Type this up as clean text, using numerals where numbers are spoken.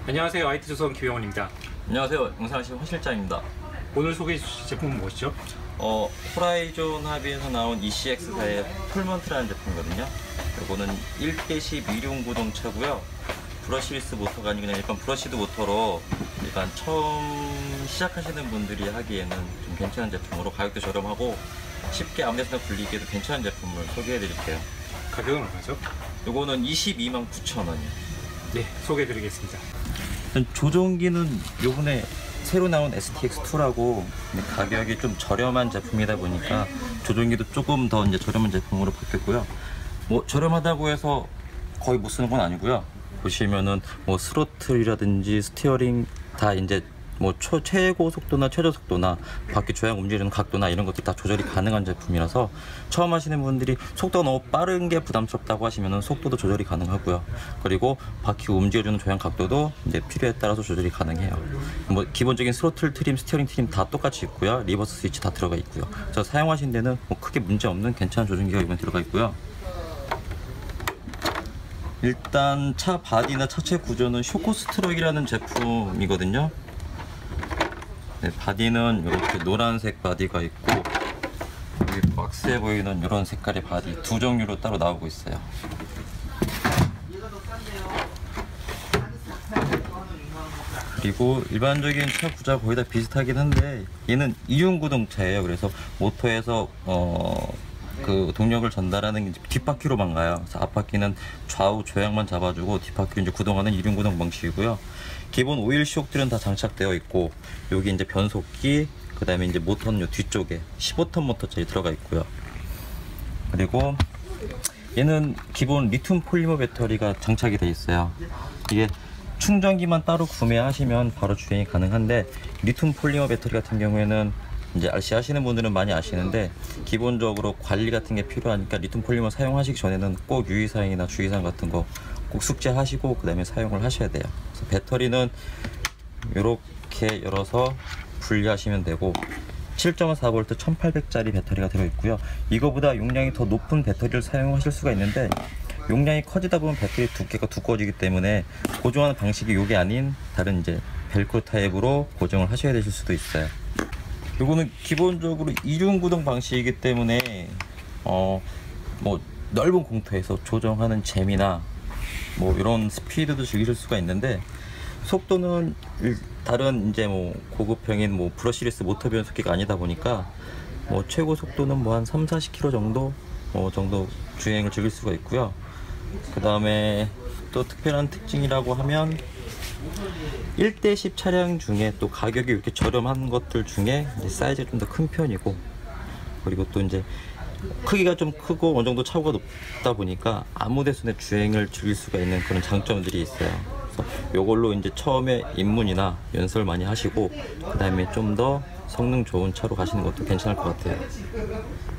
안녕하세요. IT조선 김영원입니다. 안녕하세요. 용산시 화실장입니다. 오늘 소개해 주실 제품은 무엇이죠? 호라이존 합의에서 나온 ECX사의 폴먼트라는 제품이거든요. 이거는 1대10 2륜 구동차고요. 브러시리스 모터가 아니고 그냥 일반 브러시드 모터로 일반 처음 시작하시는 분들이 하기에는 좀 괜찮은 제품으로 가격도 저렴하고 쉽게 아무 데서나 굴리기에도 괜찮은 제품을 소개해 드릴게요. 가격은 얼마죠? 이거는 22만 9천 원이요. 네, 소개해 드리겠습니다. 조종기는 요번에 새로 나온 STX2라고 가격이 좀 저렴한 제품이다 보니까 조종기도 조금 더 이제 저렴한 제품으로 바뀌었고요. 뭐 저렴하다고 해서 거의 못 쓰는 건 아니고요. 보시면은 뭐 스로틀이라든지 스티어링 다 이제 뭐 최고 속도나 최저 속도나 바퀴 조향 움직이는 각도나 이런 것들 다 조절이 가능한 제품이라서 처음 하시는 분들이 속도가 너무 빠른 게 부담스럽다고 하시면은 속도도 조절이 가능하고요. 그리고 바퀴 움직여주는 조향 각도도 이제 필요에 따라서 조절이 가능해요. 뭐 기본적인 스로틀 트림, 스티어링 트림 다 똑같이 있고요. 리버스 스위치 다 들어가 있고요. 그래서 사용하신 데는 뭐 크게 문제 없는 괜찮은 조종기가 이번에 들어가 있고요. 일단 차 바디나 차체 구조는 쇼코스트럭이라는 제품이거든요. 네, 바디는 이렇게 노란색 바디가 있고 여기 박스에 보이는 이런 색깔의 바디 두 종류로 따로 나오고 있어요. 그리고 일반적인 차 구조와 거의 다 비슷하긴 한데 얘는 2륜 구동차예요. 그래서 모터에서 그 동력을 전달하는 뒷바퀴로만 가요. 그래서 앞바퀴는 좌우 조향만 잡아주고 뒷바퀴를 이제 구동하는 2륜 구동 방식이고요. 기본 오일 시옥들은 다 장착되어 있고 여기 이제 변속기, 그 다음에 이제 모터는 요 뒤쪽에 15톤 모터짜리 들어가 있고요. 그리고 얘는 기본 리튬 폴리머 배터리가 장착이 되어 있어요. 이게 충전기만 따로 구매하시면 바로 주행이 가능한데 리튬 폴리머 배터리 같은 경우에는 이제 RC 하시는 분들은 많이 아시는데 기본적으로 관리 같은 게 필요하니까 리튬 폴리머 사용하시기 전에는 꼭 유의사항이나 주의사항 같은 거 꼭 숙지하시고 그 다음에 사용을 하셔야 돼요. 그래서 배터리는 이렇게 열어서 분리하시면 되고 7.4V 1800짜리 배터리가 들어있고요. 이거보다 용량이 더 높은 배터리를 사용하실 수가 있는데 용량이 커지다 보면 배터리 두께가 두꺼워지기 때문에 고정하는 방식이 이게 아닌 다른 이제 벨크로 타입으로 고정을 하셔야 되실 수도 있어요. 이거는 기본적으로 2륜 구동 방식이기 때문에 뭐 넓은 공터에서 조정하는 재미나 뭐 이런 스피드도 즐기실 수가 있는데 속도는 다른 이제 뭐 고급형인 뭐 브러시리스 모터 변속기가 아니다 보니까 뭐 최고 속도는 뭐 한 3-40km 정도 주행을 즐길 수가 있고요. 그 다음에 또 특별한 특징이라고 하면 1대10 차량 중에 또 가격이 이렇게 저렴한 것들 중에 이제 사이즈가 좀 더 큰 편이고 그리고 또 이제 크기가 좀 크고 어느 정도 차고가 높다 보니까 아무 데서나 주행을 즐길 수가 있는 그런 장점들이 있어요. 그래서 요걸로 이제 처음에 입문이나 연습을 많이 하시고 그 다음에 좀 더 성능 좋은 차로 가시는 것도 괜찮을 것 같아요.